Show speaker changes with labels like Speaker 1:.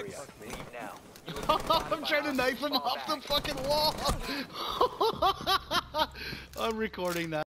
Speaker 1: area. Leave now. You will be spotted
Speaker 2: I'm
Speaker 1: by
Speaker 2: trying to knife him
Speaker 1: hostiles. Fall
Speaker 2: off the
Speaker 1: back.
Speaker 2: fucking wall. I'm recording that.